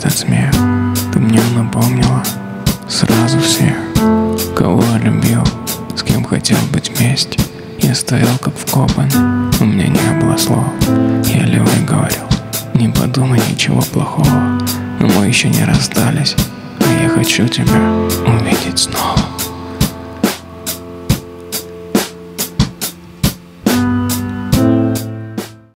этот смех. Ты мне напомнила сразу всех, кого я любил, с кем хотел быть вместе. Я стоял как вкопанный, у меня не было слов. Я левой говорил, не подумай ничего плохого, но мы еще не расстались, а я хочу тебя увидеть.